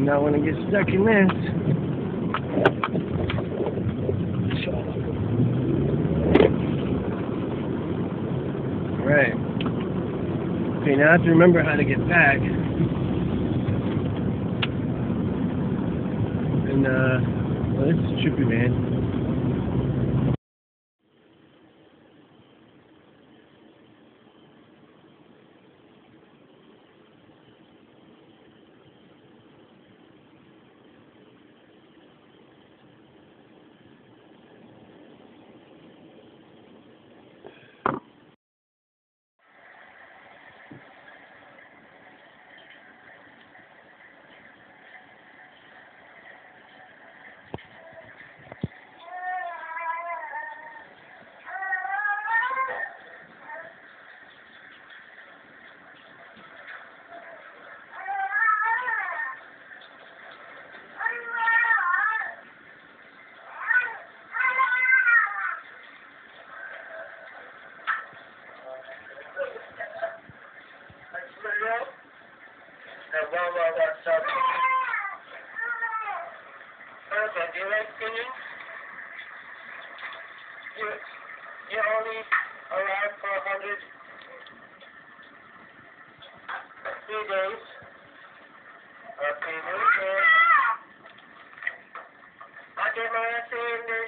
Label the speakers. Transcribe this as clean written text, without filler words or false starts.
Speaker 1: not want to get stuck in this. Alright. Okay, now I have to remember how to get back. And, well, this is trippy, man.
Speaker 2: Okay, do you like singing? You're only allowed for 3 days. Okay, okay. I get my answer in